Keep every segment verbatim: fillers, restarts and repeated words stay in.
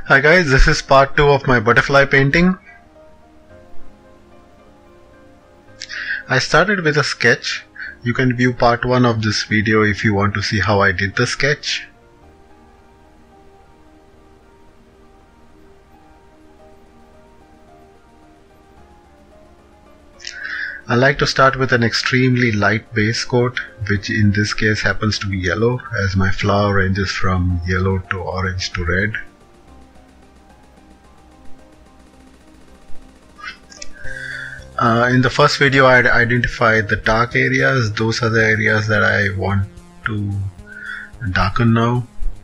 Hi guys, this is part two of my butterfly painting. I started with a sketch. You can view part one of this video if you want to see how I did the sketch. I like to start with an extremely light base coat, which in this case happens to be yellow, as my flower ranges from yellow to orange to red. Uh, in the first video I identified the dark areas. Those are the areas that I want to darken now.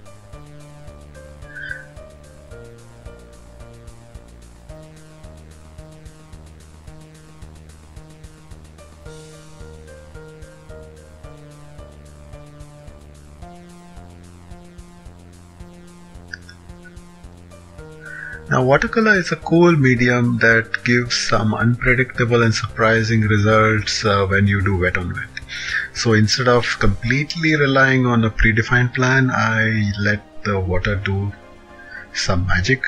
Now, watercolor is a cool medium that gives some unpredictable and surprising results uh, when you do wet on wet. So instead of completely relying on a predefined plan, I let the water do some magic.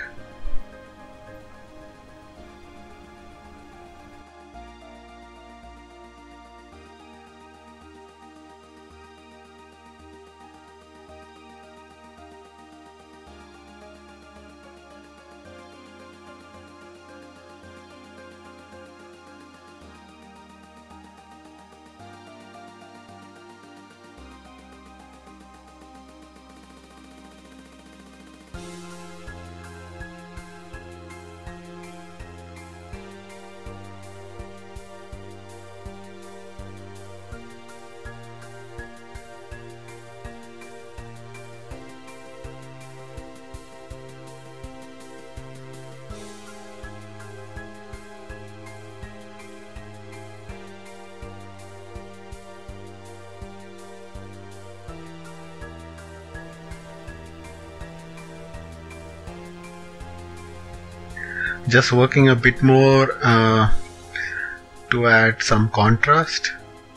Just working a bit more uh, to add some contrast.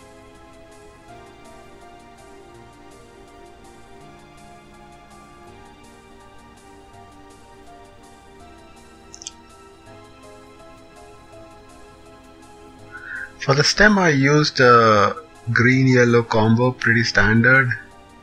For the stem I used a green-yellow combo, pretty standard.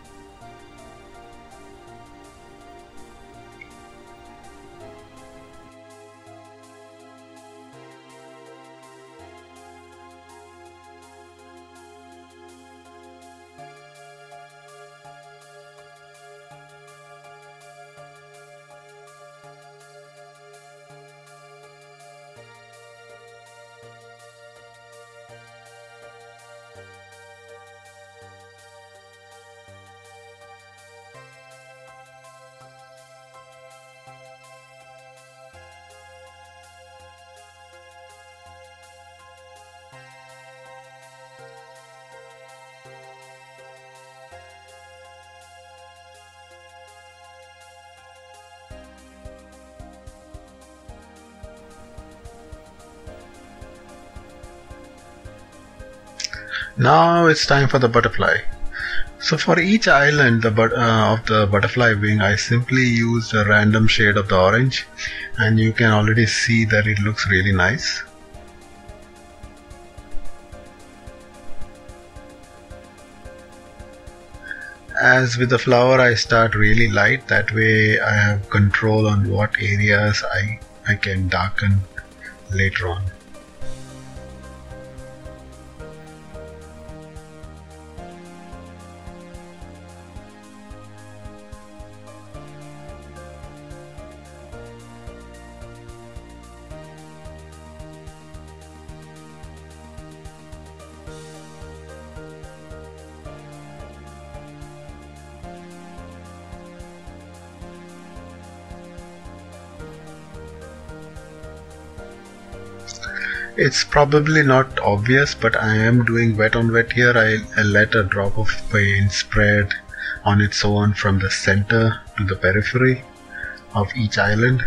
Now it's time for the butterfly. So for each island the but, uh, of the butterfly wing, I simply used a random shade of the orange, and you can already see that it looks really nice. As with the flower, I start really light, that way I have control on what areas I, I can darken later on. It's probably not obvious, but I am doing wet on wet here. I, I let a drop of paint spread on its own from the center to the periphery of each island.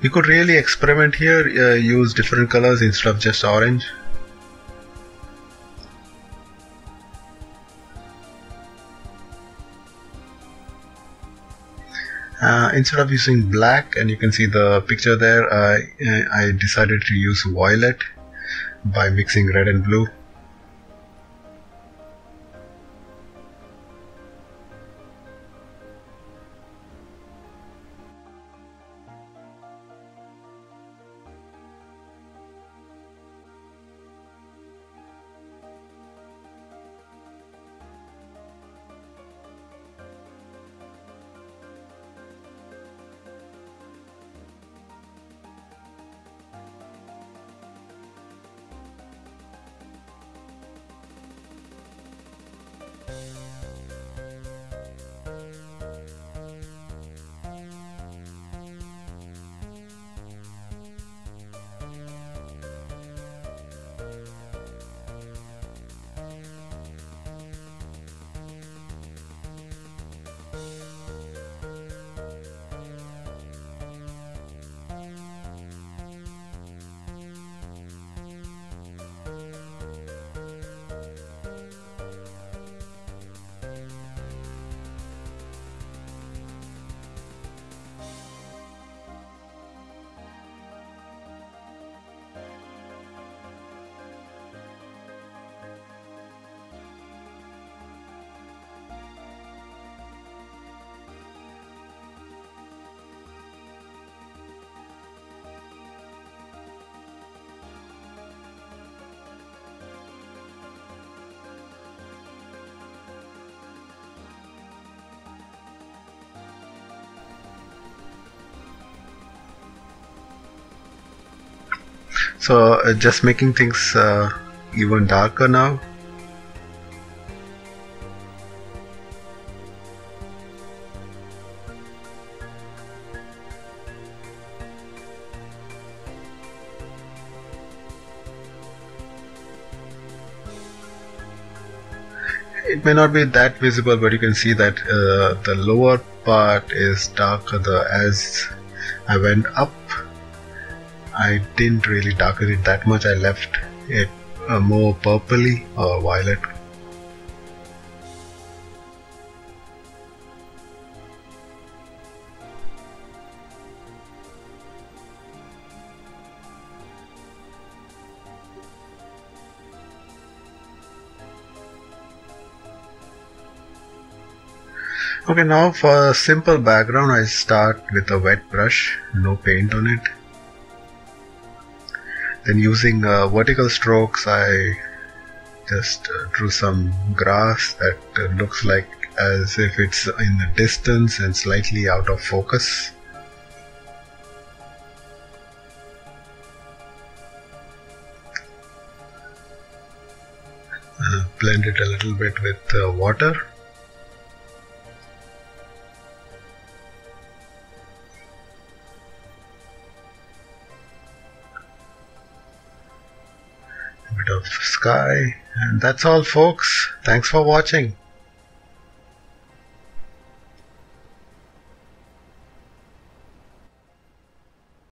You could really experiment here, uh, use different colors instead of just orange. Uh, instead of using black, and you can see the picture there, uh, I decided to use violet by mixing red and blue. So uh, just making things uh, even darker now. It may not be that visible, but you can see that uh, the lower part is darker. The as I went up, I didn't really darken it that much. I left it uh, more purpley or violet. Okay, now for a simple background, I start with a wet brush, no paint on it. Then using uh, vertical strokes, I just uh, drew some grass that uh, looks like as if it's in the distance and slightly out of focus. Uh, blend it a little bit with uh, water. Bit of sky, and that's all, folks. Thanks for watching.